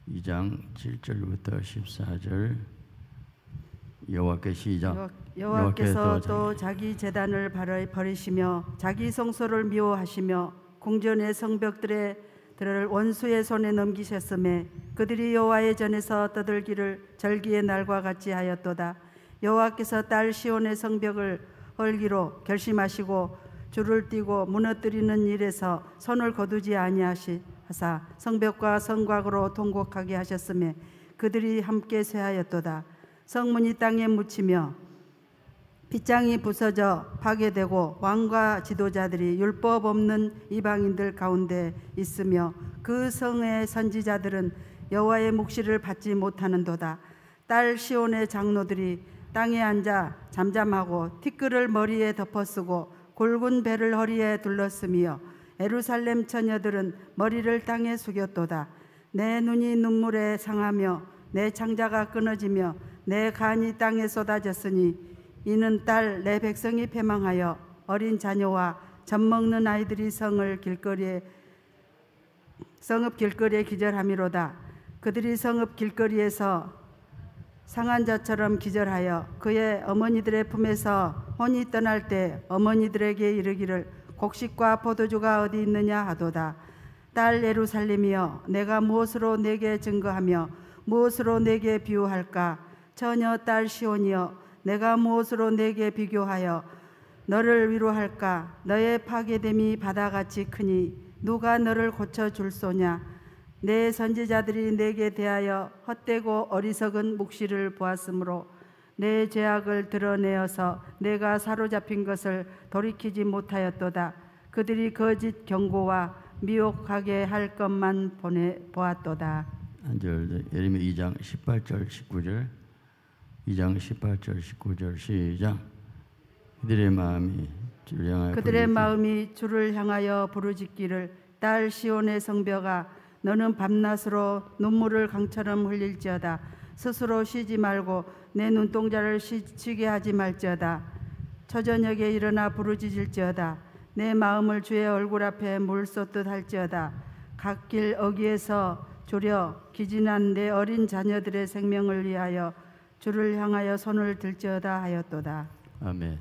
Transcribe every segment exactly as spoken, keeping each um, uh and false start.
이 장 칠 절부터 십사 절. 여호와께 시작. 여호와께서 또 자기 제단을 버리시며 자기 성소를 미워하시며 궁전의 성벽들의 들을 원수의 손에 넘기셨음에 그들이 여호와의 전에서 떠들기를 절기의 날과 같이 하였도다. 여호와께서 딸 시온의 성벽을 헐기로 결심하시고 줄을 띠고 무너뜨리는 일에서 손을 거두지 아니하시사 성벽과 성곽으로 통곡하게 하셨음에 그들이 함께 쇠하였도다. 성문이 땅에 묻히며 빗장이 부서져 파괴되고 왕과 지도자들이 율법 없는 이방인들 가운데 있으며 그 성의 선지자들은 여호와의 묵시를 받지 못하는도다. 딸 시온의 장로들이 땅에 앉아 잠잠하고 티끌을 머리에 덮어쓰고 굵은 배를 허리에 둘렀으며 예루살렘 처녀들은 머리를 땅에 숙였도다. 내 눈이 눈물에 상하며 내 창자가 끊어지며 내 간이 땅에 쏟아졌으니 이는 딸 내 백성이 패망하여 어린 자녀와 젖먹는 아이들이 성을 길거리에 성읍 길거리에 기절함이로다. 그들이 성읍 길거리에서 상한 자처럼 기절하여 그의 어머니들의 품에서 혼이 떠날 때 어머니들에게 이르기를 곡식과 포도주가 어디 있느냐 하도다. 딸 예루살렘이여, 내가 무엇으로 내게 증거하며 무엇으로 내게 비유할까? 처녀 딸 시온이여, 내가 무엇으로 내게 비교하여 너를 위로할까? 너의 파괴됨이 바다같이 크니 누가 너를 고쳐줄 소냐? 내 선지자들이 내게 대하여 헛되고 어리석은 묵시를 보았으므로 내 죄악을 드러내어서 내가 사로잡힌 것을 돌이키지 못하였도다. 그들이 거짓 경고와 미혹하게 할 것만 보내, 보았도다. 한 절, 예레미야 이 장 십팔 절 십구 절. 이 장 십팔 절 십구 절 시작. 그들의 마음이 주를 향하여 그들의 마음이 주를 향하여 부르짖기를 딸 시온의 성벽아, 너는 밤낮으로 눈물을 강처럼 흘릴지어다. 스스로 쉬지 말고 내 눈동자를 쉬게 하지 말지어다. 초저녁에 일어나 부르짖을지어다. 내 마음을 주의 얼굴 앞에 물 쏟듯 할지어다. 갓길 어귀에서 조려 기진한 내 어린 자녀들의 생명을 위하여 주를 향하여 손을 들지어다 하였도다. 아멘.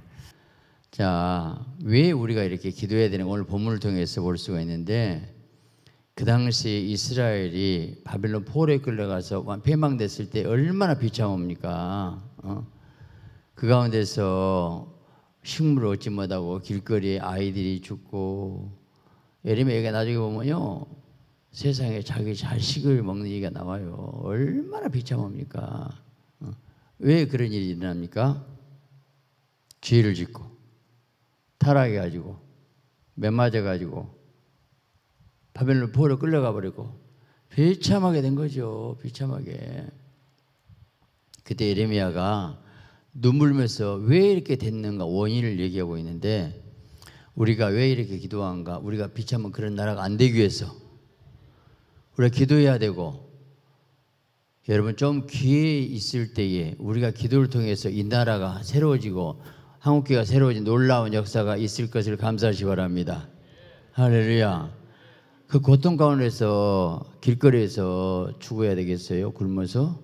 자, 왜 우리가 이렇게 기도해야 되는 오늘 본문을 통해서 볼 수가 있는데, 그 당시 이스라엘이 바벨론 포로에 끌려가서 패망됐을 때 얼마나 비참합니까? 어? 그 가운데서 식물을 얻지 못하고 길거리에 아이들이 죽고, 예레미야가 나중에 보면요, 세상에 자기 자식을 먹는 얘기가 나와요. 얼마나 비참합니까? 어? 왜 그런 일이 일어납니까? 죄를 짓고 타락해가지고 매맞아가지고 바벨론 포로로 끌려가 버리고 비참하게 된 거죠. 비참하게. 그때 예레미야가 눈물 흘면서 왜 이렇게 됐는가 원인을 얘기하고 있는데, 우리가 왜 이렇게 기도한가? 우리가 비참한 그런 나라가 안 되기 위해서 우리가 기도해야 되고, 여러분 좀 기회 있을 때에 우리가 기도를 통해서 이 나라가 새로워지고 한국교회가 새로워진 놀라운 역사가 있을 것을 감사하시기 바랍니다. 할렐루야. 그 고통 가운데서 길거리에서 죽어야 되겠어요? 굶어서?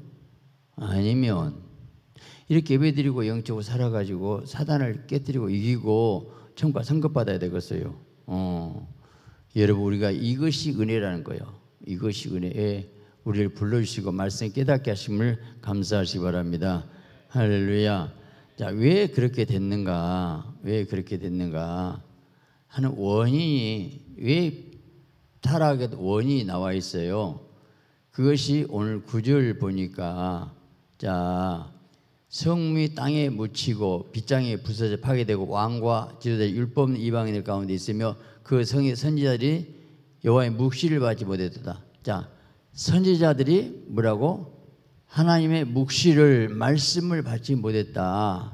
아니면 이렇게 예배드리고 영적으로 살아가지고 사단을 깨뜨리고 이기고 천국과 상급받아야 되겠어요. 어. 여러분, 우리가 이것이 은혜라는 거예요. 이것이 은혜에 우리를 불러주시고 말씀 깨닫게 하심을 감사하시기 바랍니다. 할렐루야. 자, 왜 그렇게 됐는가? 왜 그렇게 됐는가 하는 원인이, 왜 타락의 원인이 나와 있어요. 그것이 오늘 구 절 보니까, 자, 성문이 땅에 묻히고 빗장에 부서져 파괴되고 왕과 지도자 율법 없는 이방인들 가운데 있으며 그 성의 선지자들이 여호와의 묵시를 받지 못했다. 자, 선지자들이 뭐라고? 하나님의 묵시를, 말씀을 받지 못했다.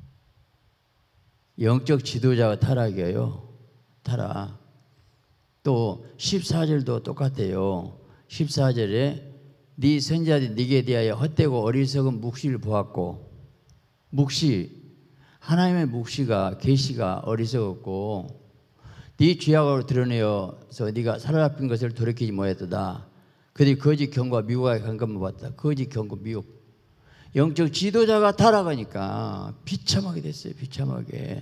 영적 지도자가 타락이에요. 타락. 또 십사 절도 똑같아요. 십사 절에 네 선지자들이 네게 대하여 헛되고 어리석은 묵시를 보았고, 묵시, 하나님의 묵시가, 계시가 어리석었고 네 죄악으로 드러내어서 네가 사로잡힌 것을 돌이키지 못했도다. 그들이 거짓 경고와 미혹하게 간 것만 봤다. 거짓 경고, 미혹. 영적 지도자가 타락하니까 비참하게 됐어요. 비참하게.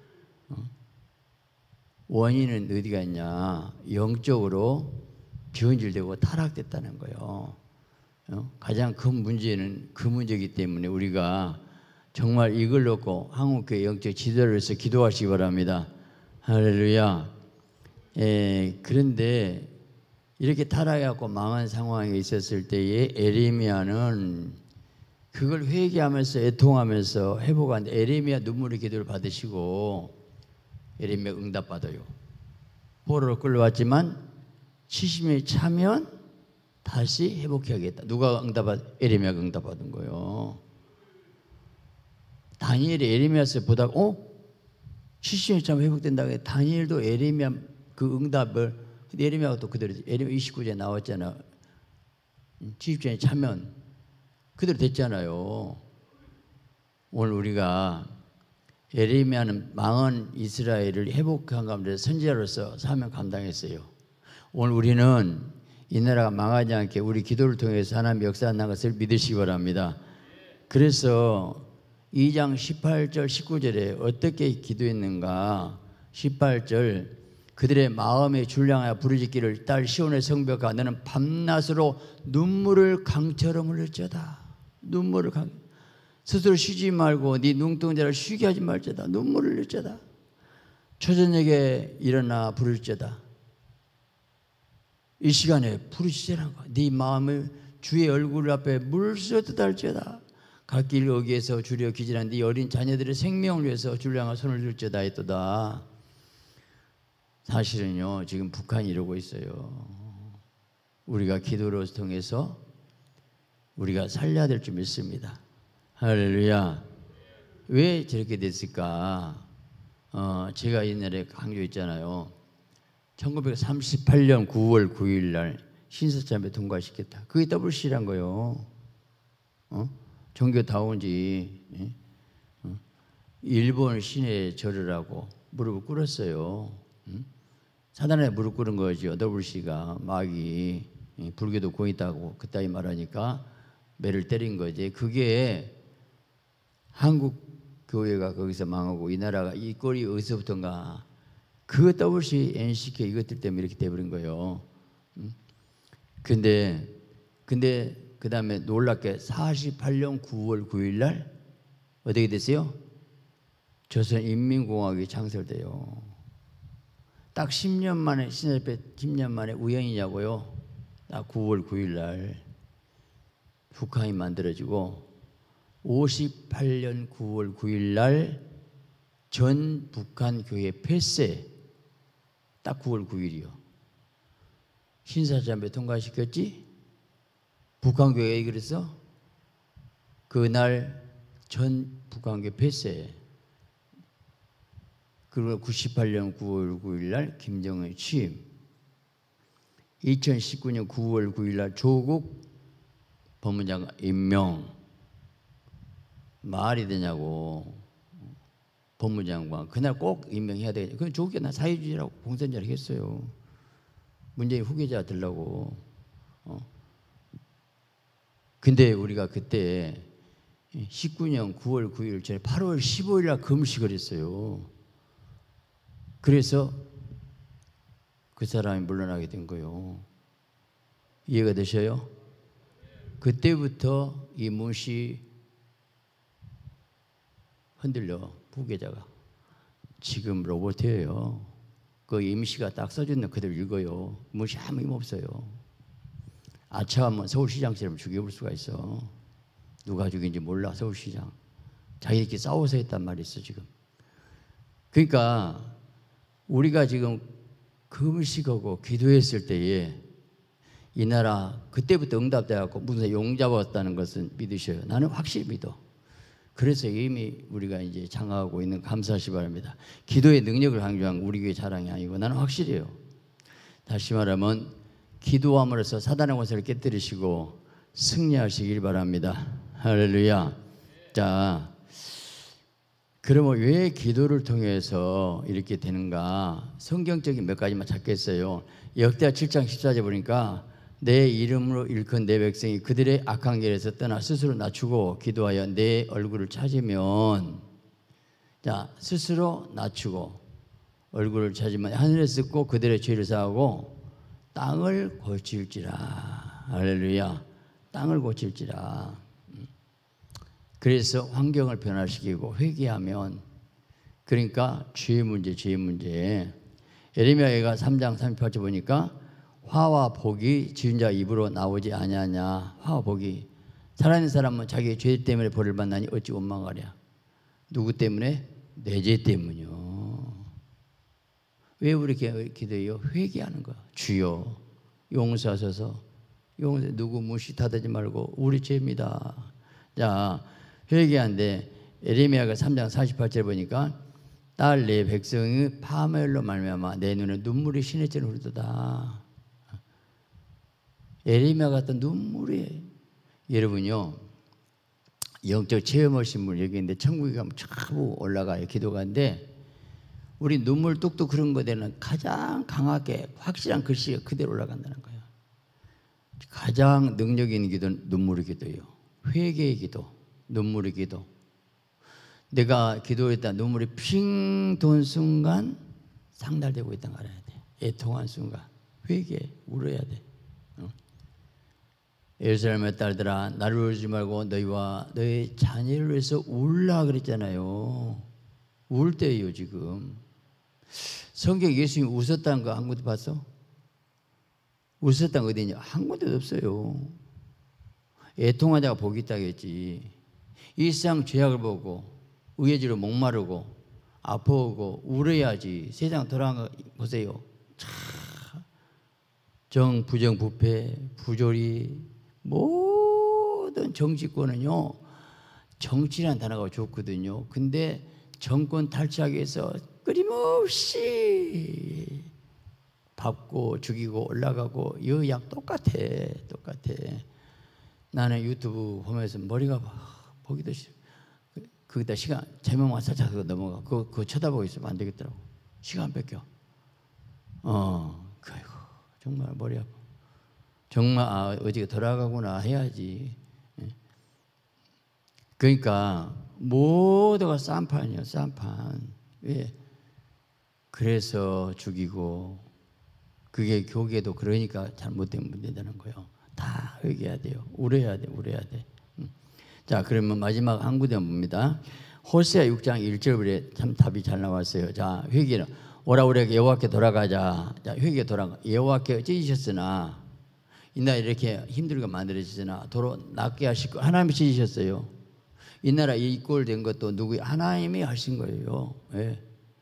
원인은 어디가 있냐? 영적으로 변질되고 타락됐다는 거예요. 가장 큰 문제는 그 문제이기 때문에 우리가 정말 이걸 놓고 한국교회 영적 지도를 해서 기도하시기 바랍니다. 할렐루야. 예, 그런데 이렇게 타락해갖고 망한 상황에 있었을 때에 에레미야는 그걸 회개하면서 애통하면서 회복하는데 에레미야 눈물의 기도를 받으시고 에레미야 응답받아요. 포로로 끌려왔지만 칠십 년이 차면 다시 회복해야겠다. 누가 응답받? 에레미야가 응답받은 거예요. 다니엘이 에레미야서 보다가 어? 칠십 년이 차면 회복된다고 해. 다니엘도 에레미야 그 응답을 에레미야가 또 그대로 에레미야 이십구 절에 나왔잖아. 칠십 년이 차면 그대로 됐잖아요. 오늘 우리가 에레미야는 망한 이스라엘을 회복한 가운데 선지자로서 사명 감당했어요. 오늘 우리는 이 나라가 망하지 않게 우리 기도를 통해서 하나님의 역사하는 것을 믿으시기 바랍니다. 그래서 이 장 십팔 절 십구 절에 어떻게 기도했는가? 십팔 절 그들의 마음에 줄량하여 부르짖기를 딸 시온의 성벽아 너는 밤낮으로 눈물을 강처럼 흘릴지어다. 눈물을 강 스스로 쉬지 말고 네 눈동자를 쉬게 하지 말지어다. 눈물을 흘릴지어다. 초저녁에 일어나 부를지어다. 이 시간에 부르짖으라고. 네 마음을 주의 얼굴 앞에 물쓰듯 할지어다. 갓길 어귀에서 주려 기진한 네 어린 자녀들의 생명을 위해서 주를 향하여 손을 들지어다 했도다. 사실은요 지금 북한이 이러고 있어요. 우리가 기도를 통해서 우리가 살려야 될 줄 믿습니다. 할렐루야. 왜 저렇게 됐을까? 어, 제가 옛날에 강조했잖아요. 천구백삼십팔 년 구월 구일 날 신사참배 통과시켰다. 그게 더블씨란 거예요. 어? 종교다운지 예? 어? 일본 신에 절을 무릎을 꿇었어요. 응? 사단에 무릎 꿇은 거죠. 더블씨가 마귀 예? 불교도 공 있다고 그따위 말하니까 매를 때린 거지. 그게 한국 교회가 거기서 망하고 이 나라가 이 꼴이 어디서부터인가 그 더블씨 엔씨케이 이것들 때문에 이렇게 돼버린 거예요. 응? 근데 근데 그 다음에 놀랍게 사십팔 년 구월 구일 날 어떻게 됐어요? 조선인민공화국이 창설돼요. 딱 십 년 만에 신사참배 십 년 만에 우연이냐고요? 딱 구월 구일 날 북한이 만들어지고 오십팔 년 구월 구일 날 전 북한 교회 폐쇄 딱 구월 구일이요. 신사참배 통과시켰지? 북한 교회에 그래서 그날 전 북한 교회 폐쇄. 그리고 구십팔 년 구월 구일 날 김정은의 취임. 이천십구 년 구월 구일 날 조국 법무장관 임명. 말이 되냐고. 법무장관 그날 꼭 임명해야 돼. 그건 조국이 나 사회주의라고 공산주의라고 했어요. 문재인 후계자 되려고. 어. 근데 우리가 그때 십구 년 구월 구일 전에 팔월 십오일 날 금식을 했어요. 그래서 그 사람이 물러나게 된 거예요. 이해가 되셔요? 그때부터 이 무시 흔들려. 후계자가. 지금 로봇이에요. 그 임시가 딱 써주는 그대로 읽어요. 무시 아무 힘 없어요. 아차하면 서울시장처럼 죽여볼 수가 있어. 누가 죽인지 몰라. 서울시장. 자기들끼리 싸워서 했단 말이 있어 지금. 그러니까 우리가 지금 금식하고 기도했을 때에 이 나라 그때부터 응답돼갖고 무슨 용 잡았다는 것은 믿으셔요. 나는 확실히 믿어. 그래서 이미 우리가 이제 장악하고 있는 감사하시 바랍니다. 기도의 능력을 강조한 우리 교회 자랑이 아니고 나는 확실해요. 다시 말하면 기도함으로써 사단의 권세를 깨뜨리시고 승리하시길 바랍니다. 할렐루야. 자, 그러면 왜 기도를 통해서 이렇게 되는가? 성경적인 몇 가지만 찾겠어요. 역대하 칠 장 십사 절 보니까 내 이름으로 일컫는 내 백성이 그들의 악한 길에서 떠나 스스로 낮추고 기도하여 내 얼굴을 찾으면, 자, 스스로 낮추고 얼굴을 찾으면 하늘에 듣고 그들의 죄를 사하고 땅을 고칠지라. 할렐루야. 땅을 고칠지라. 그래서 환경을 변화시키고 회개하면, 그러니까 죄의 문제, 죄의 문제. 예레미야가 삼 장 삼십팔 절 보니까 화와 복이 지은 자 입으로 나오지 아니하냐. 화와 복이. 살아있는 사람은 자기 죄 때문에 벌을 받나니 어찌 원망하랴. 누구 때문에? 내 죄 때문이요. 왜 우리 기도해요? 회개하는 거야. 주여 용서하소서. 용서, 누구 무시하지 말고 우리 죄입니다. 자, 회개한데 예레미야가 삼 장 사십팔 절 보니까 딸 내 백성이 파멸로 말미암아 내 눈에 눈물이 시내처럼 흐르도다. 예레미야 같은 눈물이, 여러분요 영적 체험하신 분 여기 있는데 천국에 가면 쫙 올라가요. 기도가인데 우리 눈물 뚝뚝 흐른 거에는 가장 강하게 확실한 글씨가 그대로 올라간다는 거예요. 가장 능력 있는 기도는 눈물의 기도예요. 회개의 기도, 눈물의 기도. 내가 기도했다 눈물이 핑 돈 순간 상달되고 있다는 걸 알아야 돼. 애통한 순간 회개, 울어야 돼. 어? 예루살렘의 딸들아 나를 울지 말고 너희와 너희 자녀를 위해서 울라 그랬잖아요. 울 때예요 지금. 성경 예수님이 웃었다는 거 한 군데 봤어? 웃었다는 거 어디 있냐? 한 군데도 없어요. 애통하자가 복이 있다겠지. 이 세상 죄악을 보고 의해지로 목마르고 아파오고 울어야지. 세상 돌아간 거 보세요. 정, 부정, 부패, 부조리, 모든 정치권은요 정치라는 단어가 좋거든요. 근데 정권 탈취하기 위해서 끊임없이 밟고 죽이고 올라가고 여양 똑같아 똑같아. 나는 유튜브 보면서 머리가 막 보기도 싫어. 거기다 시간 제목만 살짝 넘어가. 그거, 그거 쳐다보고 있으면 안 되겠더라고. 시간 뺏겨. 어, 아이고 정말 머리 아파. 정말 아, 어디가 돌아가구나 해야지. 그러니까 모두가 쌈판이야, 쌈판. 왜? 그래서 죽이고 그게 교계도 그러니까 잘못된 문제되는 거예요. 다 회개해야 돼요. 울어야 돼, 울어야 돼. 자, 그러면 마지막 한 구절 봅니다. 호세아 육 장 일 절에 참 답이 잘 나왔어요. 자, 회개는 오라 우리에게 여호와께 돌아가자. 자, 회개 돌아가. 여호와께 찢으셨으나 이날 이렇게 힘들게 만들어지잖아. 도로 낫게 하실 거 하나님이 찢으셨어요. 이 나라 이 꼴 된 것도 누구 하나님이 하신 거예요. 예.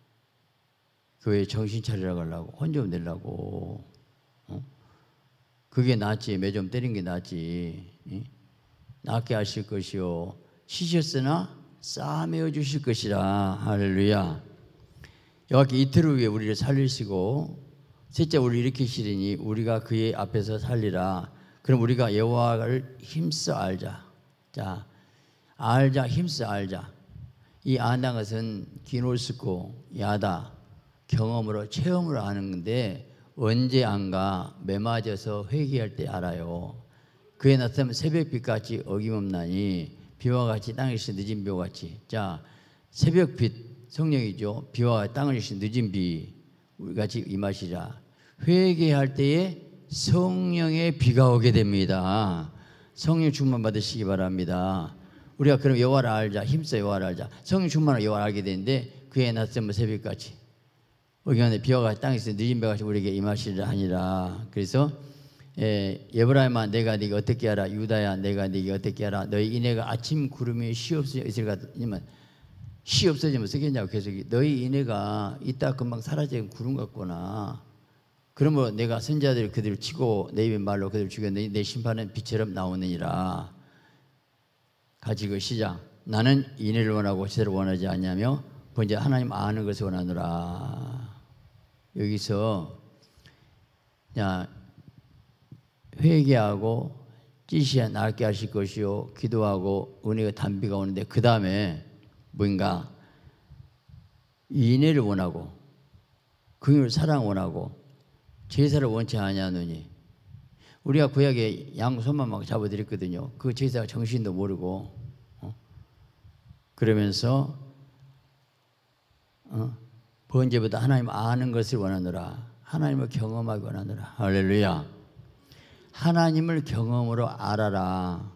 교회 정신 차리라고 하려고 혼 좀 내려고. 어? 그게 낫지. 매 좀 때린 게 낫지. 예? 낫게 하실 것이요 시셨으나 싸매어 주실 것이라. 할렐루야. 여호와께 이틀 후에 우리를 살리시고 셋째 우리를 일으키시리니 우리가 그의 앞에서 살리라. 그럼 우리가 여호와를 힘써 알자. 자, 알자, 힘써 알자. 이 안다는 것은 기노스코 야다 경험으로 체험으로 아는 건데 언제 안가? 매맞아서 회개할 때 알아요. 그에 나타나면 새벽빛같이 어김없나니 비와 같이 땅을 신 늦은 비와 같이. 자, 새벽빛 성령이죠. 비와 땅을 신 늦은 비 같이 임하시라. 회개할 때에 성령의 비가 오게 됩니다. 성령 충만 받으시기 바랍니다. 우리가 그럼 여호와를 알자. 힘써 여호와를 알자. 성령 충만으로 여호와를 알게 되는데 그에 나타나면 새벽같이 어김없는 비와 같이 땅에 신 늦은 비와 같이 우리에게 임하시리라 하니라. 그래서 예, 에브라임아 내가 네가 어떻게 하라. 유다야 내가 네게 어떻게 하라. 너희 이내가 아침 구름이 시 없어져 있을 것 같으면 시 없어지면 쓰겠냐고 계속. 너희 이내가 이따 금방 사라지는 구름 같구나. 그러면 내가 선지자들이 그들을 치고 내 입의 말로 그들을 죽였느니 내 심판은 빛처럼 나오느니라. 가지고 시작. 나는 인애를 원하고 시대를 원하지 않냐며 번제 하나님 아는 것을 원하노라. 여기서 야 회개하고 찌시야 낫게 하실 것이요 기도하고 은혜가 단비가 오는데 그 다음에 뭔가 인애를 원하고 긍휼 사랑 원하고 제사를 원치 아니하노니 우리가 구약에 양 손만 막 잡아드렸거든요. 그 제사가 정신도 모르고 어? 그러면서 어? 번제보다 하나님 아는 것을 원하노라. 하나님을 경험하기 원하노라. 할렐루야. 하나님을 경험으로 알아라.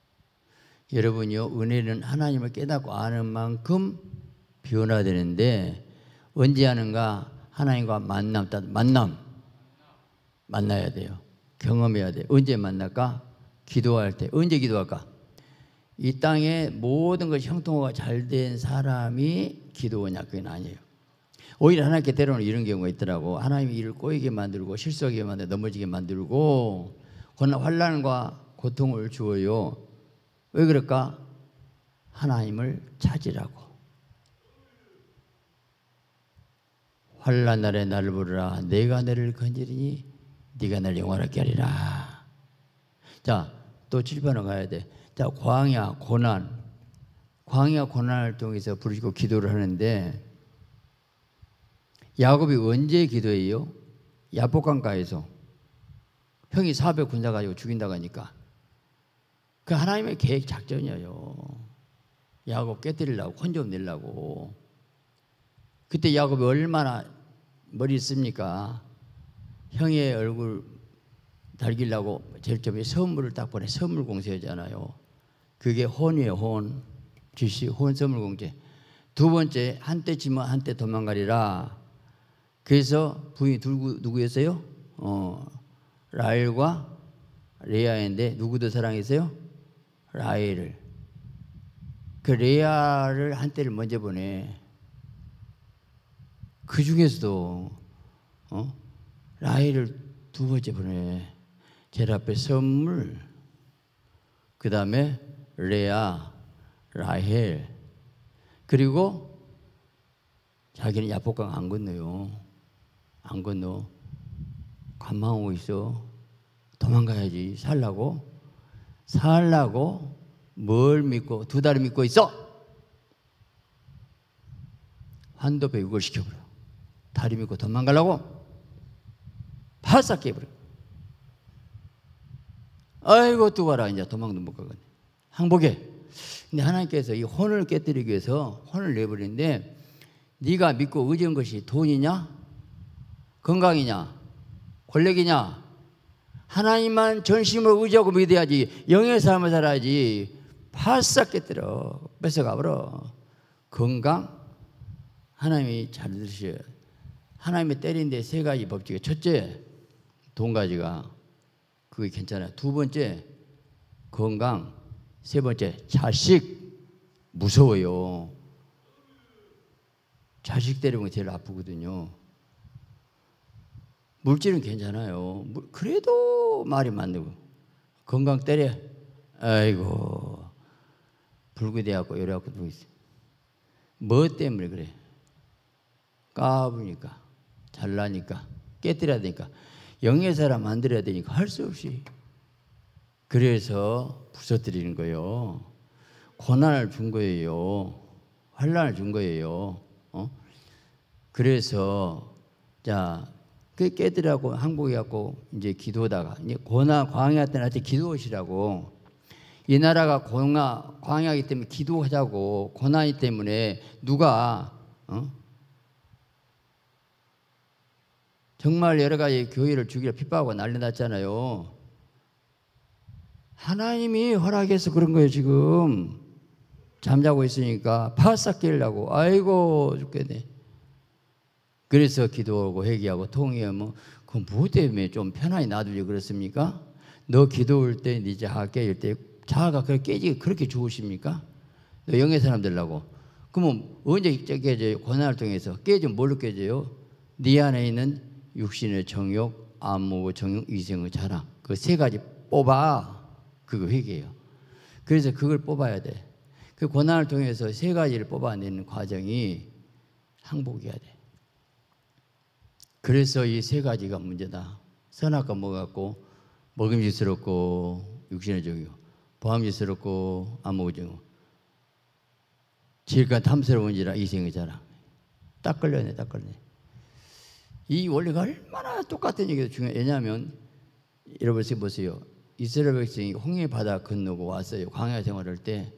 여러분요, 은혜는 하나님을 깨닫고 아는 만큼 변화되는데 언제 하는가? 하나님과 만남, 만남 만나야 돼요. 경험해야 돼. 언제 만날까? 기도할 때. 언제 기도할까? 이 땅에 모든 것이 형통화가 잘 된 사람이 기도하냐? 그건 아니에요. 오히려 하나님께 때로는 이런 경우가 있더라고. 하나님이 일을 꼬이게 만들고 실수하게 만들고 넘어지게 만들고 환난과 고통을 주어요. 왜 그럴까? 하나님을 찾으라고. 환난 날에 나를 부르라. 내가 너를 건지리니 네가 날 영원하게 하리라. 자, 또 칠판으로 가야 돼. 자, 광야 고난, 광야 고난을 통해서 부르시고 기도를 하는데 야곱이 언제 기도해요? 야복강가에서 형이 사백 군사 가지고 죽인다고 하니까 그 하나님의 계획 작전이에요. 야곱 깨뜨리려고 혼 좀 내려고. 그때 야곱이 얼마나 머리 씁니까? 형의 얼굴 달기려고 제일 처음에 선물을 딱 보내. 선물 공세하잖아요. 그게 혼이에요. 혼. 지시 혼 선물 공세. 두 번째 한때 치면 한때 도망가리라. 그래서 부인이 누구, 누구였어요? 어, 라헬과 레아인데 누구 더 사랑했어요? 라헬을. 그 레아를 한때를 먼저 보내. 그 중에서도 어? 라헬을 두 번째 보내. 제일 앞에 선물, 그 다음에 레아, 라헬, 그리고 자기는 야복강 안 건너요. 안 건너. 관망하고 있어. 도망가야지. 살라고. 살라고 뭘 믿고 두 달을 믿고 있어? 환도 배국을 시켜버려. 다리 믿고 도망가려고 바싹 깨버려. 아이고 또 와라. 이제 도망도 못 가겠네. 항복해. 근데 하나님께서 이 혼을 깨뜨리기 위해서 혼을 내버리는데 네가 믿고 의지한 것이 돈이냐? 건강이냐? 권력이냐? 하나님만 전심으로 의지하고 믿어야지. 영의 삶을 살아야지. 바싹 깨뜨려. 뺏어가버려. 건강? 하나님이 잘 들으셔요. 하나님이 때리는데 세 가지 법칙이. 첫째, 돈 가지가. 그게 괜찮아요. 두 번째, 건강. 세 번째, 자식. 무서워요. 자식 때리는 게 제일 아프거든요. 물질은 괜찮아요. 그래도 말이 맞는. 건강 때려. 아이고. 불구돼갖고 이래갖고 누구 있어. 뭐 때문에 그래? 까부니까. 잘나니까. 깨뜨려야 되니까. 영의 사람 만들어야 되니까 할 수 없이. 그래서 부서뜨리는 거예요. 고난을 준 거예요. 환난을 준 거예요. 어? 그래서 자, 그 깨뜨리라고 항복해갖고 이제 기도하다가 이제 고난 광야 때한테 기도하시라고. 이 나라가 광야 광야이기 때문에 기도하자고. 고난이 때문에 누가 어? 정말 여러 가지 교회를 죽이려 핍박하고 난리 났잖아요. 하나님이 허락해서 그런 거예요. 지금 잠자고 있으니까 바싹 깨려고. 아이고 죽겠네. 그래서 기도하고 회개하고 통회하면 그건 무엇 때문에 좀 편안히 놔두지 그렇습니까? 너 기도할 때 네 자아 깨질 때 자아가 깨지기 그렇게 좋으십니까? 너 영의 사람 되려고. 그러면 언제 깨져요? 고난을 통해서. 깨지면 뭘로 깨져요? 네 안에 있는 육신의 정욕, 안목의 정욕, 이성의 자랑. 그 세 가지 뽑아. 그거 회개예요. 그래서 그걸 뽑아야 돼. 그 고난을 통해서 세 가지를 뽑아내는 과정이 항복해야 돼. 그래서 이 세 가지가 문제다. 선악과 뭐같고 먹음직스럽고 육신의 정욕, 보암직스럽고 안목의 정욕, 질과 탐스러운지라 이성의 자랑. 딱 걸려네, 딱 걸려네. 이 원리가 얼마나 똑같은 얘기가 중요해. 왜냐하면 여러분 보세요. 이스라엘 백성이 홍해 바다 건너고 왔어요. 광야 생활할 때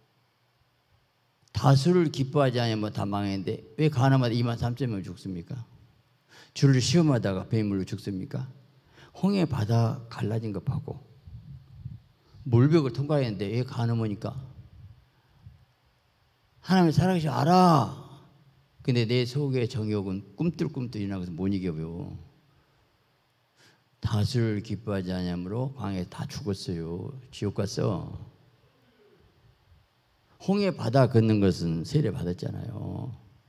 다수를 기뻐하지 않으면 다 망했는데 왜 가나마다 이만 삼천 명 죽습니까? 주를 시험하다가 배물로 죽습니까? 홍해 바다 갈라진 거 보고 물벽을 통과했는데 왜 가늠하니까 하나님의 살아계신 알아. 근데 내 속의 정욕은 꿈틀꿈틀 일어나는 것을 못 이겨요. 다수를 기뻐하지 않으므로 광야에 다 죽었어요. 지옥 갔어. 홍해 바다 걷는 것은 세례 받았잖아요.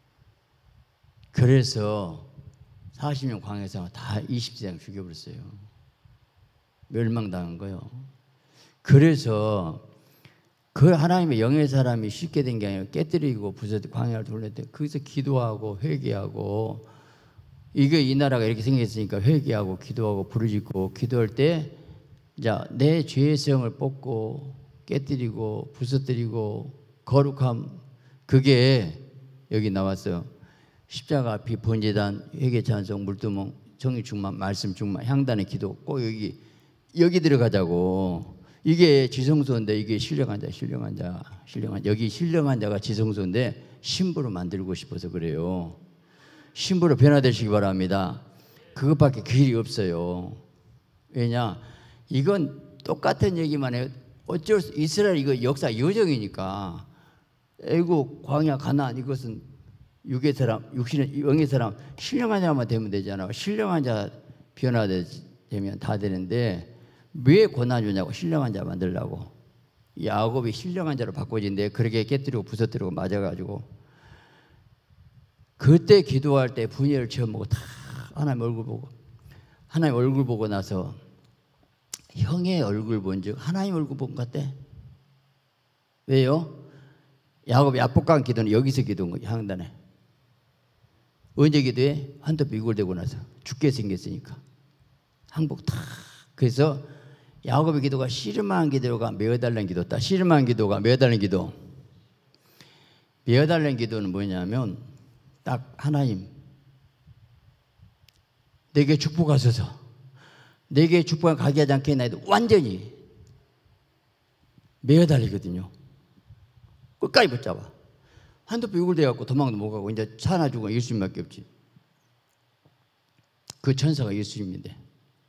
그래서 사십 년 광야에서 다 이십 세상 죽여버렸어요. 멸망당한 거예요. 그래서 그 하나님의 영의 사람이 쉽게 된 게 아니라 깨뜨리고 부서뜨리고 광야를 돌릴 때 거기서 기도하고 회개하고 이게 이 나라가 이렇게 생겼으니까 회개하고 기도하고 부르짖고 기도할 때 자, 내 죄성을 뽑고 깨뜨리고 부서뜨리고 거룩함 그게 여기 나왔어요. 십자가 비 번제단 회개 찬송 물두멍 정의 충만 말씀 충만 향단의 기도 꼭 여기 여기 들어가자고. 이게 지성소인데 이게 신령한 자 신령한 자 신령한 여기 신령한 자가 지성소인데 신부로 만들고 싶어서 그래요. 신부로 변화되시기 바랍니다. 그것밖에 길이 없어요. 왜냐 이건 똑같은 얘기만 해요. 어쩔 수 이스라엘 이거 역사 여정이니까 애국 광야 가나안 이것은 육의 사람 육신의 영의 사람 신령한 자만 되면 되잖아. 신령한 자 변화되면 다 되는데 왜 고난 주냐고. 신령한 자 만들려고. 야곱이 신령한 자로 바꿔진데 그렇게 깨뜨리고 부서뜨리고 맞아가지고 그때 기도할 때 분열을 처음 보고 다 하나님 얼굴 보고 하나님 얼굴 보고 나서 형의 얼굴 본 적 하나님 얼굴 본 것 같대. 왜요? 야곱이 압복강 기도는 여기서 기도한 거예요. 향단에. 언제 기도해? 한톱 이골되고 나서 죽게 생겼으니까 항복 다. 그래서 야곱의 기도가 씨름한 기도가 메어달라는 기도다. 씨름한 기도가 메어달라는 기도. 메어달라는 기도는 뭐냐면 딱 하나님 내게 축복하소서. 내게 축복을 가게 하지 않게 나도 완전히 메어달리거든요. 끝까지 붙잡아. 한두 번 욕을 대갖고 도망도 못 가고 이제 사나 죽어 예수님밖에 없지. 그 천사가 예수님인데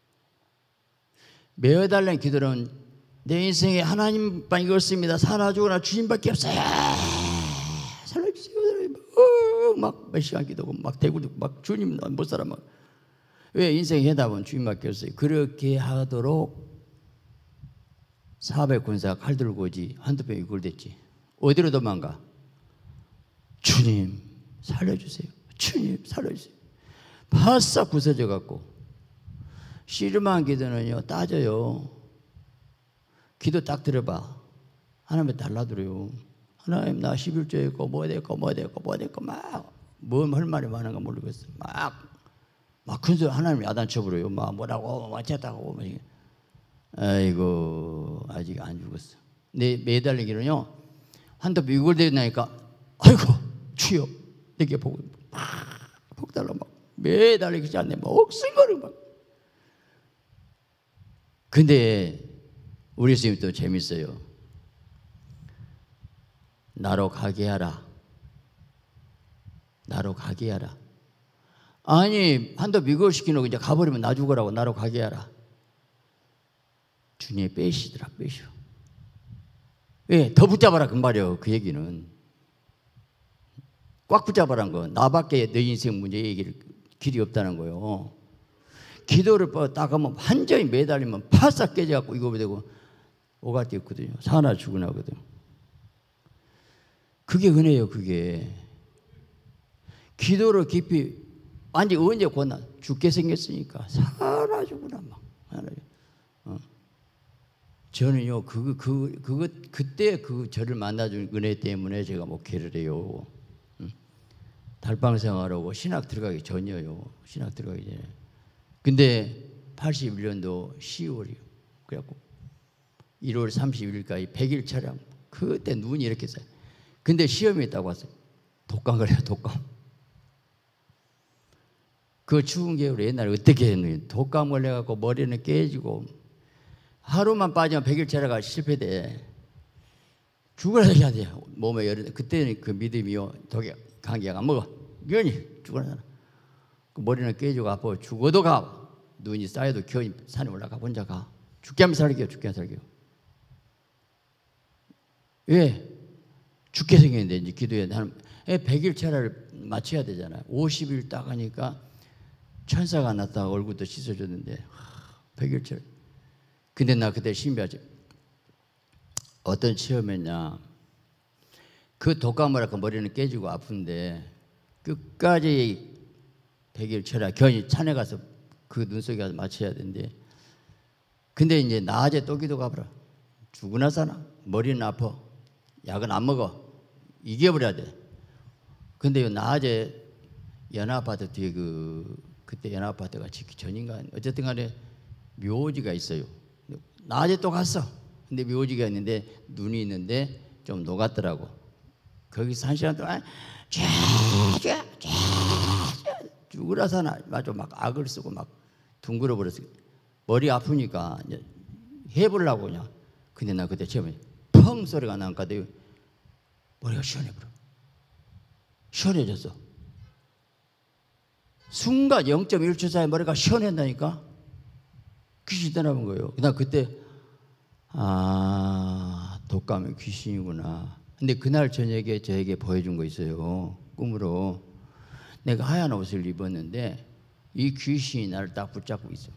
메어달라는 기도는 내 인생에 하나님만 이것습니다. 사나 죽어나 주님밖에 없어요. 살려주세요. 막 몇 시간 기도하고 막 대굴고 막 주님 못 살아 막. 왜 인생의 해답은 주님밖에 없어요. 그렇게 하도록 사백 군사가 칼 들고 오지 한두 번 이걸 됐지. 어디로 도망가? 주님 살려주세요. 주님 살려주세요. 바싹 부서져 갖고 씨름한 기도는요 따져요. 기도 딱 들어봐. 하나님한테 달라들어요. 하나님 나 십일조 했고 뭐 됐고 뭐 됐고 뭐 됐고 막 뭐 할 말이 많은가 모르겠어. 막 막 큰 소리 하나님 야단쳐버려요. 막 뭐라고 어쨌다고. 아이고 아직 안 죽었어. 내 매달리기는요 한두 번 이걸 대나니까 아이고 주여 내게 보고 막 폭달라 막 매달리기 전에 막 억승거려 막. 근데 우리 예수님 또 재밌어요. 나로 가게 하라. 나로 가게 하라. 아니 한도 미국을 시키놓고 이제 가버리면 나 죽으라고 나로 가게 하라. 주님이 빼시더라 빼셔. 왜? 더 붙잡아라 그 말이에요. 그 얘기는 꽉 붙잡아라는 거. 나밖에 내 인생 문제 얘기를 길이 없다는 거예요. 기도를 딱 하면 완전히 매달리면 바싹 깨져갖고 이거 되고 오갈 때 있거든요. 사나 죽으나거든. 그게 은혜예요. 그게 기도를 깊이 완전히 언제 고난 죽게 생겼으니까 사나 죽으나 막 하나. 어. 저는요 그거 그 그거 그때 그 저를 만나준 은혜 때문에 제가 목회를 해요. 응? 달방 생활하고 신학 들어가기 전이에요. 신학 들어가기 전에. 근데 팔십일 년도 시월이요. 그래갖고 일월 삼십일일까지 백 일 촬영. 그때 눈이 이렇게 쌓여. 근데 시험이 있다고 왔어요. 독감을 해요. 독감. 그 추운 겨울에 옛날에 어떻게 했느냐. 독감 걸려갖고 머리는 깨지고 하루만 빠지면 백일체라가 실패돼. 죽어라 해야 돼. 몸에 열이. 그때는 그 믿음이요. 독에 감기약 안 먹어. 괜히 죽어라. 그 머리는 깨지고 아파. 죽어도 가. 눈이 쌓여도 겨우 산에 올라가 혼자 가. 죽게 하면 살게요. 죽게 하면 살게요. 왜? 죽게 생겼는데 이제 기도해. 나는 백일체라를 맞춰야 되잖아요. 오십 일 딱 하니까 천사가 나타나고 얼굴도 씻어줬는데 백일체. 근데 나 그때 신비하지. 어떤 체험했냐. 그 독감을 하고 머리는 깨지고 아픈데 끝까지 백일체라 견이 산에 가서 그 눈 속에 가서 맞춰야 되는데 근데 이제 낮에 또 기도 가보라. 죽으나 사나? 머리는 아파. 약은 안 먹어. 이겨버려야 돼. 근데 낮에 연합아파트 뒤에 그 그때 연합아파트가 짓기 전인가 어쨌든 간에 묘지가 있어요. 낮에 또 갔어. 근데 묘지가 있는데 눈이 있는데 좀 녹았더라고. 거기서 한 시간 동안 쫙쫙쫙 죽으라 사나 맞아 막 악을 쓰고 막 둥그러 버렸어. 머리 아프니까 이제 해보려고 그냥. 근데 나 그때 처음에 펑 소리가 나니까 머리가 시원해버려. 시원해졌어. 순간 영 점 일 초 사이에 머리가 시원해진다니까. 귀신이 떠나본 거예요. 나 그때 아 독감은 귀신이구나. 근데 그날 저녁에 저에게 보여준 거 있어요. 꿈으로. 내가 하얀 옷을 입었는데 이 귀신이 나를 딱 붙잡고 있어.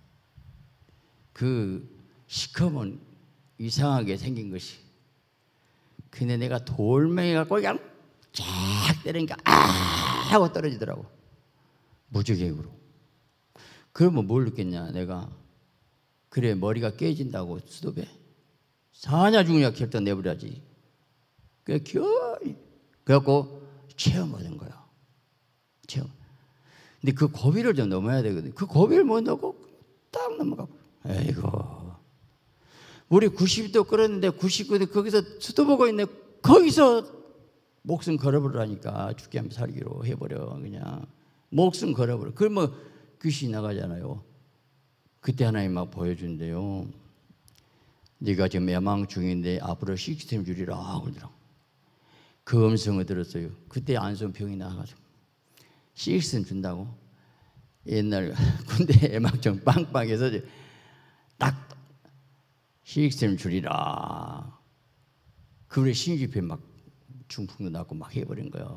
그 시커먼 이상하게 생긴 것이. 근데 내가 돌멩이 갖고 그냥 쫙 때리니까 아 하고 떨어지더라고. 무지개으로. 그러면 뭘 느꼈냐 내가. 그래 머리가 깨진다고 수도배. 사냐 죽냐 결단 내버려야지. 그래 겨이. 그래갖고 체험 얻은 거야. 체험. 근데 그 고비를 좀 넘어야 되거든. 그 고비를 못 넘고 딱 넘어가고. 에이고. 우리 구십 도 끓었는데 구십구 도 거기서 수도 보고 있네. 거기서 목숨 걸어버리라니까. 죽게 하면 살기로 해버려. 그냥 목숨 걸어버려. 그러면 귀신이 나가잖아요. 그때 하나님 막 보여준대요. 네가 지금 멸망 중인데 앞으로 시스템 주리라 그러더라고. 그 음성을 들었어요. 그때 안성병이 나와가지고 시스템 준다고. 옛날 군대 애막정 빵빵해서 딱 시스템 주리라. 그래 신집회 막 중풍도 났고 막 해버린 거야.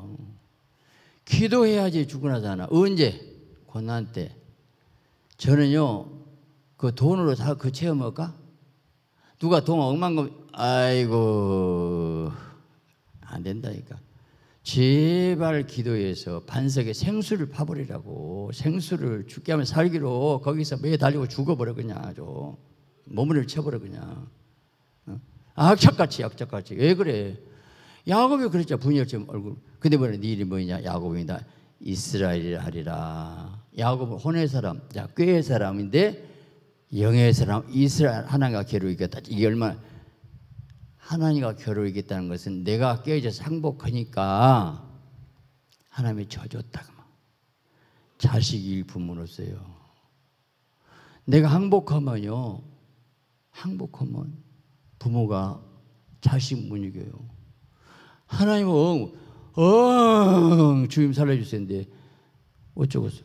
기도해야지 죽으나잖아. 언제? 고난 때. 저는요 그 돈으로 다 그 체험할까? 누가 돈 억만금 아이고 안 된다니까. 제발 기도해서 반석에 생수를 파버리라고. 생수를 죽게 하면 살기로 거기서 매달리고 죽어버려 그냥. 아주 몸을 쳐버려 그냥. 어? 악착같이 악착같이. 왜 그래? 야곱이 그랬죠. 분열점 얼굴. 근데 뭐냐 네 이름이 뭐냐? 야곱이다. 이스라엘이라 하리라. 야곱은 혼의 사람, 자, 꾀의 사람인데 영의 사람, 이스라엘 하나님과 겨루겠다. 이게 얼마나 하나님과 겨루겠다는 것은 내가 깨어져서 항복하니까 하나님이 져줬다. 자식 일품으로써요. 내가 항복하면요, 항복하면 부모가 자식 못 이겨요. 하나님은 엉, 엉 주님 살려주세요인데 어쩌겠어.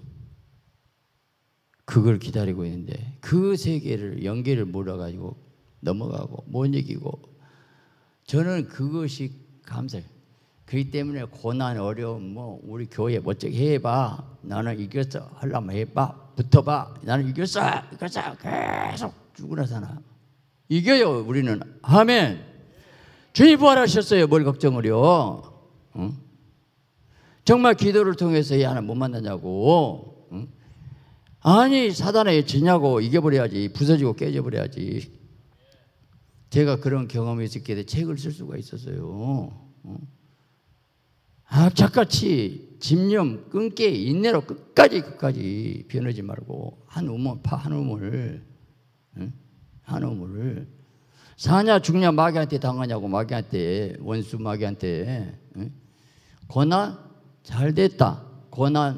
그걸 기다리고 있는데 그 세계를 연계를 몰아가지고 넘어가고 못 이기고. 저는 그것이 감사해요. 그렇기 때문에 고난 어려움 뭐 우리 교회 멋지게 해봐. 나는 이겼어. 하려면 해봐. 붙어봐. 나는 이겼어. 이겼어. 계속 죽으나 사나. 이겨요 우리는. 아멘. 주님 부활하셨어요. 뭘 걱정을요. 응? 정말 기도를 통해서 이 하나 못 만나냐고. 응? 아니 사단에 지냐고. 이겨버려야지. 부서지고 깨져버려야지. 제가 그런 경험이 있었기 때문에 책을 쓸 수가 있었어요. 응? 악착같이 집념 끊게 인내로 끝까지 끝까지 변하지 말고 한 우물 파 한 우물 응? 한 우물을 사냐 죽냐 마귀한테 당하냐고. 마귀한테 원수 마귀한테 응? 고난 잘 됐다. 고난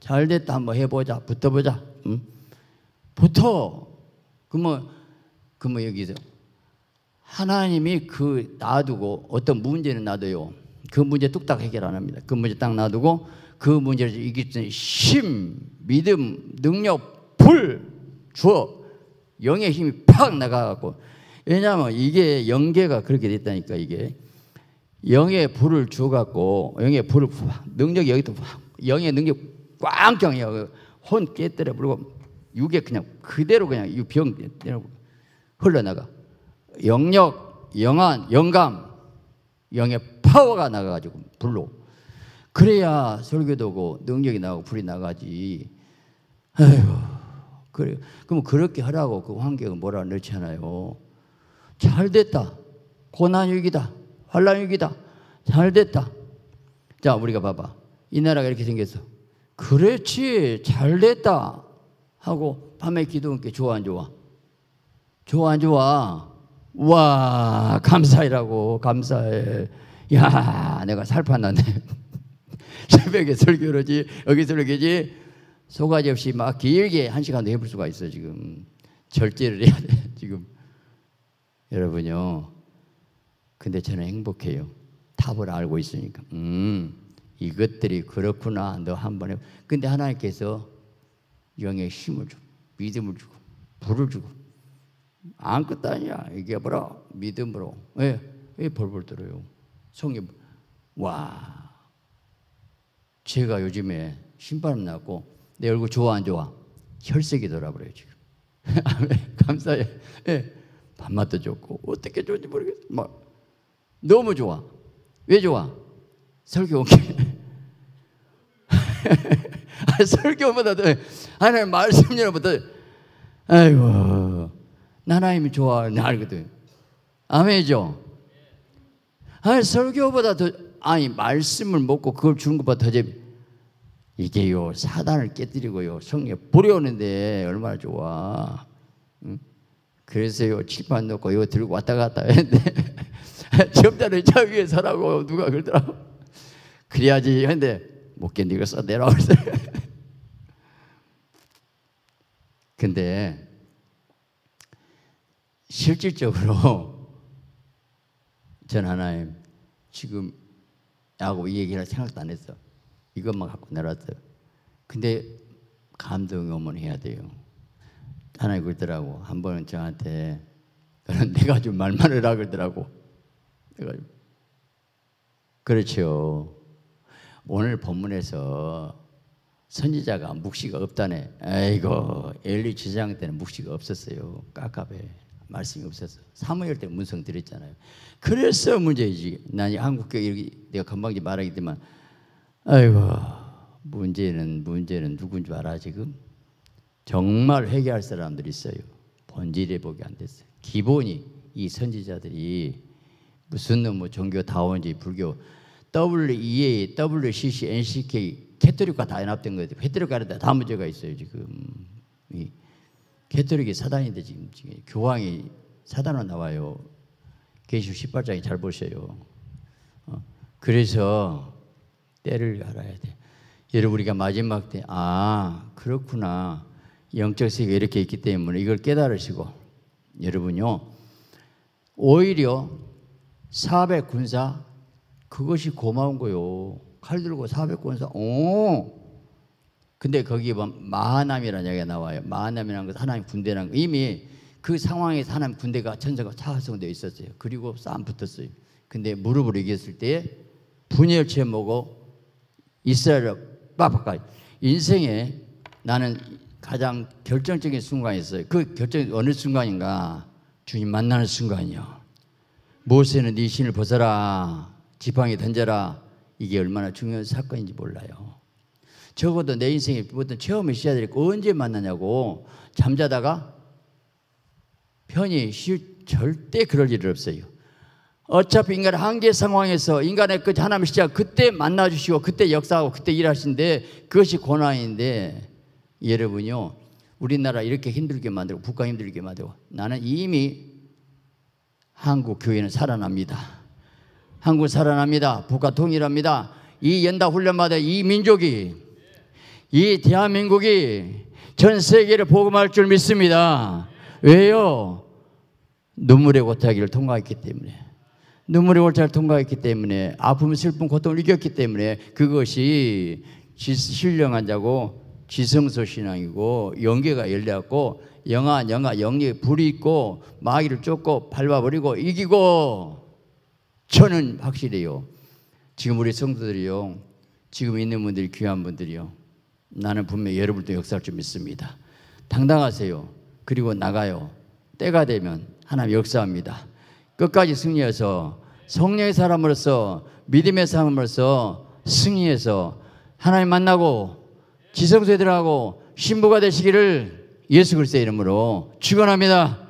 잘 됐다 한번 해보자. 붙어보자. 응? 붙어. 그러면 그러면 여기서 하나님이 그 놔두고 어떤 문제는 놔둬요. 그 문제 뚝딱 해결 안 합니다. 그 문제 딱 놔두고 그 문제를 이길 수 있는 힘, 믿음, 능력, 불 주어 영의 힘이 팍 나가갖고. 왜냐하면 이게 영계가 그렇게 됐다니까. 이게 영의 불을 주갖고 영의 불을 능력이 여기도 영의 능력 꽝꽝해요. 혼 깨뜨려 버리고 육에 그냥 그대로 그냥 이 병 흘러나가. 영력, 영안, 영감, 영의 파워가 나가가지고 불로. 그래야 설교도고 능력이 나가고 불이 나가지. 아이고, 그래. 그럼 그렇게 하라고 그 환경을 뭐라 넣잖아요. 잘 됐다. 고난육이다. 환난육이다. 잘 됐다. 자, 우리가 봐봐. 이 나라가 이렇게 생겼어. 그렇지. 잘 됐다. 하고 밤에 기도하는 게 좋아 안 좋아? 좋아 안 좋아? 와, 감사해라고. 감사해. 야, 내가 살 판났네. 새벽에 설교로지 여기 설교지 소가지 없이 막 길게 한 시간도 해볼 수가 있어. 지금 절제를 해야 돼 지금. 여러분요, 근데 저는 행복해요. 답을 알고 있으니까. 음, 이것들이 그렇구나. 너 한번 해. 근데 하나님께서 영의 힘을 주고 믿음을 주고 불을 주고 아무것도 아니야. 얘기해보라. 믿음으로. 왜? 왜 벌벌 떨어요? 성령. 와, 제가 요즘에 신바람 났고 내 얼굴 좋아 안 좋아? 혈색이 돌아버려요 지금. 감사해. 예. 밥맛도 좋고 어떻게 좋은지 모르겠어. 막 너무 좋아. 왜 좋아? 설교 온 게. 설교보다 더 하나님 말씀 여러분더. 아이고, 하나님이 좋아. 나 알거든. 아멘이죠. 아니 설교보다 더, 아니 말씀을 먹고 그걸 주는 것보다 더 재미. 이게요 사단을 깨뜨리고요 성령 불려오는데 얼마나 좋아. 응? 그래서요 칠판 넣고 이거 들고 왔다 갔다 했는데 점자를 저 위에 서라고 누가 그러더라고. 그래야지 했는데 못 견디겠어 내려왔어요. 근데 실질적으로 전 하나님 지금 하고 이 얘기를 생각도 안 했어. 이것만 갖고 내려왔어요. 근데 감동이 오면 해야 돼요. 하나님 그러더라고. 한 번은 저한테 너는 내가 좀 말만 해라 그러더라고. 내가 그렇죠. 오늘 본문에서 선지자가 묵시가 없다네. 아이고, 엘리 제사장 때는 묵시가 없었어요. 깝깝해. 말씀이 없었어. 사무엘 때 문성 드렸잖아요. 그래서 문제이지. 난 한국교회 내가 건방지 말하기지만 아이고, 문제는 문제는 누군 줄 알아 지금? 정말 회개할 사람들이 있어요. 본질에 보기 안 됐어요. 기본이 이 선지자들이 무슨 뭐 종교 다원지 불교 더블유 이 에이, 더블유 씨 씨, 엔 씨 케이 캐토릭과 다 연합된 거예요. 캐토릭과는 다 문제가 있어요 지금. 이 캐토릭이 사단인데 지금, 지금 교황이 사단으로 나와요. 계시록 십팔 장에 잘 보셔요. 어, 그래서 때를 알아야 돼. 여러분 우리가 마지막 때 아 그렇구나. 영적 세계가 이렇게 있기 때문에 이걸 깨달으시고 여러분요 오히려 사백 군사 그것이 고마운 거요. 칼 들고 사백 군사 오 근데 거기에 보면 마하남이라는 얘기가 나와요. 마하남이라는 것은 하나님 군대라는 거. 이미 그 상황에서 하나님 군대가 전사가 차성되어 있었어요. 그리고 싸움 붙었어요. 근데 무릎을 이겼을 때 분열체 먹고 이스라엘을 빡빡까지. 인생에 나는 가장 결정적인 순간이 있어요. 그 결정이 어느 순간인가? 주님 만나는 순간이요. 모세는 네 신을 벗어라. 지팡이 던져라. 이게 얼마나 중요한 사건인지 몰라요. 적어도 내 인생에 어떤 체험을 시작해야 되고 언제 만나냐고. 잠자다가 편히 쉬 절대 그럴 일 없어요. 어차피 인간의 한계 상황에서 인간의 그 하나님의 시작 그때 만나주시고 그때 역사하고 그때 일하시는데 그것이 고난인데 여러분요 우리나라 이렇게 힘들게 만들고 국가 힘들게 만들고 나는 이미 한국 교회는 살아납니다. 한국 살아납니다. 국가 통일합니다. 이 연다 훈련마다 이 민족이 이 대한민국이 전 세계를 복음할 줄 믿습니다. 왜요? 눈물의 고타기를 통과했기 때문에, 눈물의 골짜기를 통과했기 때문에, 아픔, 슬픔, 고통을 이겼기 때문에 그것이 신령한 자고 지성소 신앙이고 영계가 열려갖고 영아 영아 영계 불이 있고 마귀를 쫓고 밟아버리고 이기고. 저는 확실해요. 지금 우리 성도들이요, 지금 있는 분들이 귀한 분들이요, 나는 분명히 여러분도 역사할 줄 믿습니다. 당당하세요. 그리고 나가요. 때가 되면 하나님 역사합니다. 끝까지 승리해서 성령의 사람으로서, 믿음의 사람으로서 승리해서 하나님 만나고 지성소에 들어가고 신부가 되시기를 예수 그리스도의 이름으로 축원합니다.